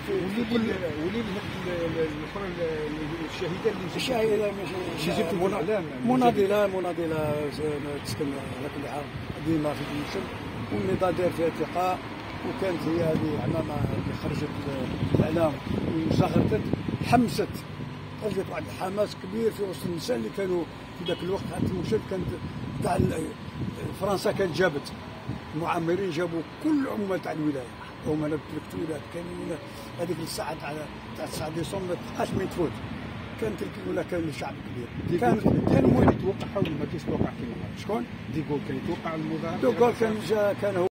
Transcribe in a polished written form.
ولي الاخرى الشهيده اللي الشهيده مناضله تسكن على كل حال ديما في تونس، والنضال دار فيها ثقه، وكانت هي هذه عمامه اللي خرجت الاعلام وسخرت حمست، خرجت واحد الحماس كبير في وسط النساء اللي كانوا في ذاك الوقت. حتى المشهد كانت تاع فرنسا كانت جابت المعمرين، جابوا كل عمال تاع الولايه، هما الانتلكتويات كانوا هذيك الساعه تاع 9 ديسمبر ما تبقاش ما تفوت، كانت ولا كان الشعب كبير. كان يتوقع ولا ما كاينش توقع كيما شكون؟ ديغول كان يتوقع المظاهره؟ دوغول كان هو